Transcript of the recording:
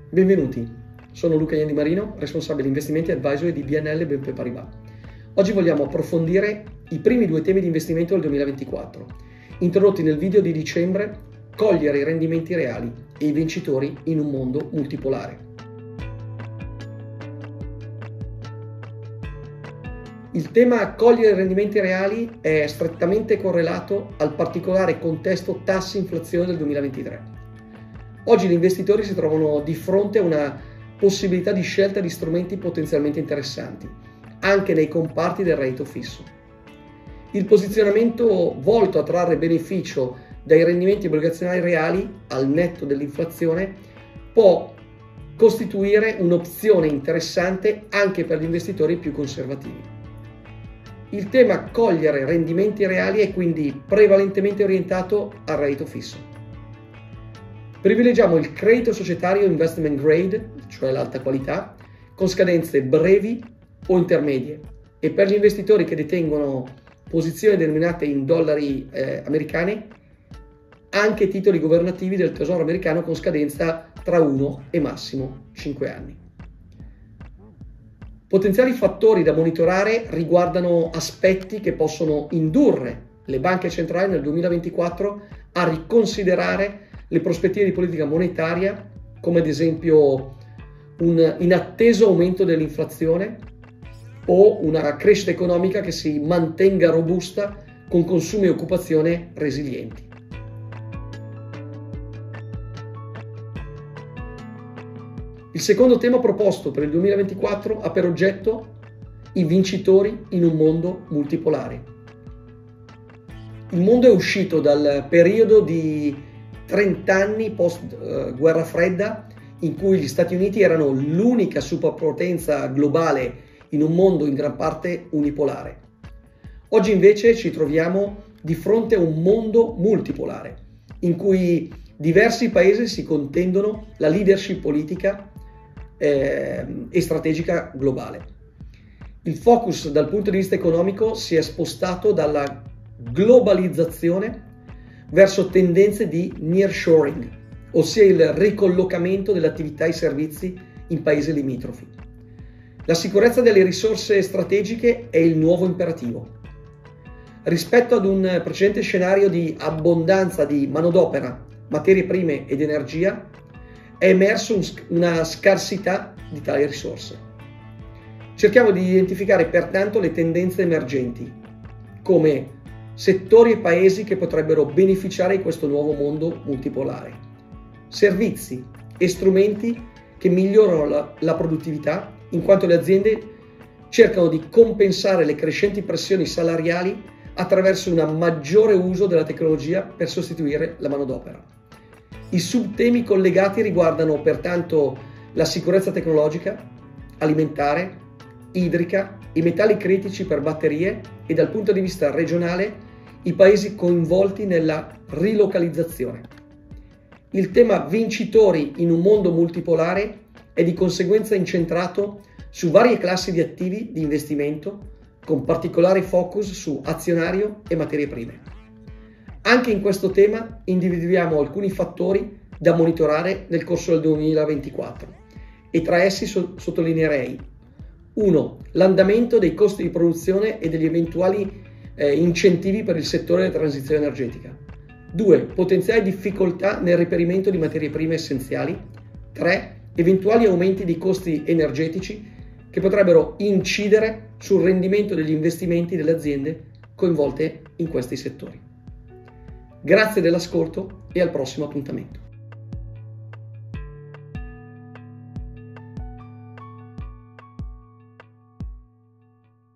Benvenuti, sono Luca Iandi Marino, responsabile investimenti e advisory di BNL BNP Paribas. Oggi vogliamo approfondire i primi due temi di investimento del 2024, introdotti nel video di dicembre: cogliere i rendimenti reali e i vincitori in un mondo multipolare. Il tema cogliere i rendimenti reali è strettamente correlato al particolare contesto tassi-inflazione del 2023. Oggi gli investitori si trovano di fronte a una possibilità di scelta di strumenti potenzialmente interessanti, anche nei comparti del reddito fisso. Il posizionamento volto a trarre beneficio dai rendimenti obbligazionari reali al netto dell'inflazione può costituire un'opzione interessante anche per gli investitori più conservativi. Il tema cogliere rendimenti reali è quindi prevalentemente orientato al reddito fisso. Privilegiamo il credito societario investment grade, cioè l'alta qualità, con scadenze brevi o intermedie, e per gli investitori che detengono posizioni denominate in dollari americani, anche titoli governativi del Tesoro americano con scadenza tra 1 e massimo 5 anni. Potenziali fattori da monitorare riguardano aspetti che possono indurre le banche centrali nel 2024 a riconsiderare le prospettive di politica monetaria, come ad esempio un inatteso aumento dell'inflazione o una crescita economica che si mantenga robusta con consumi e occupazione resilienti. Il secondo tema proposto per il 2024 ha per oggetto i vincitori in un mondo multipolare. Il mondo è uscito dal periodo di 30 anni post guerra fredda in cui gli Stati Uniti erano l'unica superpotenza globale in un mondo in gran parte unipolare. Oggi invece ci troviamo di fronte a un mondo multipolare in cui diversi paesi si contendono la leadership politica e strategica globale. Il focus dal punto di vista economico si è spostato dalla globalizzazione verso tendenze di nearshoring, ossia il ricollocamento delle attività e servizi in paesi limitrofi. La sicurezza delle risorse strategiche è il nuovo imperativo. Rispetto ad un precedente scenario di abbondanza di manodopera, materie prime ed energia, è emerso una scarsità di tali risorse. Cerchiamo di identificare pertanto le tendenze emergenti, come settori e paesi che potrebbero beneficiare di questo nuovo mondo multipolare, servizi e strumenti che migliorano la produttività, in quanto le aziende cercano di compensare le crescenti pressioni salariali attraverso un maggiore uso della tecnologia per sostituire la manodopera. I subtemi collegati riguardano pertanto la sicurezza tecnologica, alimentare, idrica, i metalli critici per batterie e dal punto di vista regionale i paesi coinvolti nella rilocalizzazione. Il tema vincitori in un mondo multipolare è di conseguenza incentrato su varie classi di attivi di investimento, con particolare focus su azionario e materie prime. Anche in questo tema individuiamo alcuni fattori da monitorare nel corso del 2024 e tra essi sottolineerei: 1. L'andamento dei costi di produzione e degli eventuali incentivi per il settore della transizione energetica. 2. Potenziali difficoltà nel reperimento di materie prime essenziali. 3. Eventuali aumenti di costi energetici che potrebbero incidere sul rendimento degli investimenti delle aziende coinvolte in questi settori. Grazie dell'ascolto e al prossimo appuntamento.